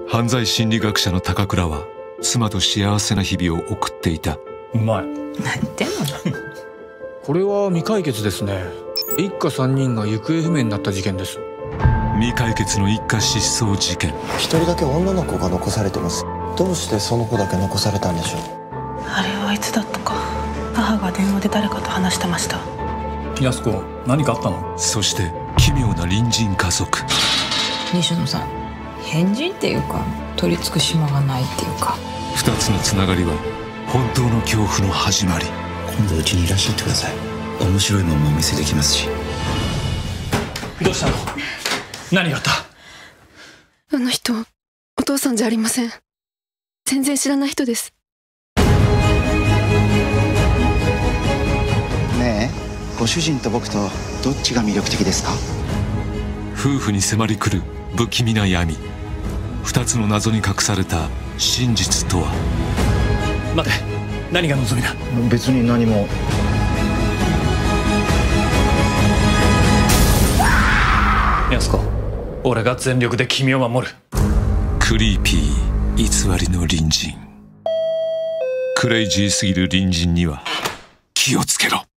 犯罪心理学者の高倉は妻と幸せな日々を送っていた。 うまい。 何言ってんの。 これは未解決ですね。一家3人が行方不明になった事件です。 未解決の一家失踪事件。 一人だけ女の子が残されてます。どうしてその子だけ残されたんでしょう。 あれはいつだったか。母が電話で誰かと話してました。 安子、何かあったの？ そして奇妙な隣人家族。 西野さん、変人っていうか取り付く島がないっていうか。 二つのつながりは本当の恐怖の始まり。 今度うちにいらっしゃってください。面白いものもお見せできますし。 どうしたの？何があった？ あの人、お父さんじゃありません。全然知らない人です。 ねえ、ご主人と僕とどっちが魅力的ですか？ 夫婦に迫り来る不気味な闇。二つの謎に隠された真実とは。 待て、何が望みだ？ 別に何も。 安子、俺が全力で君を守る。 クリーピー偽りの隣人。クレイジーすぎる隣人には気をつけろ。